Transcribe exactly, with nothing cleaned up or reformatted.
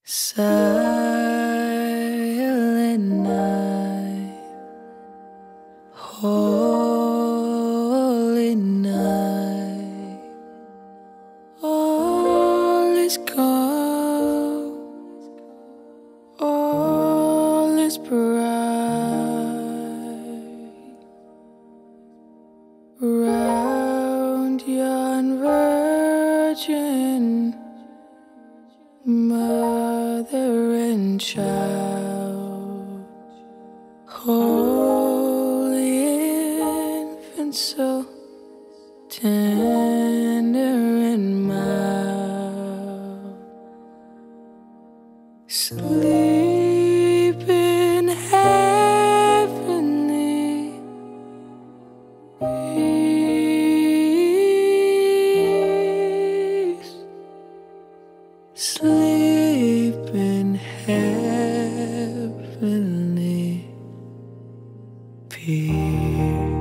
Silent night, holy night, all is calm, all is bright. Round yon virgin, mother and child, holy infant, so tender and mild, sleep in heavenly peace, sleep in heavenly peace.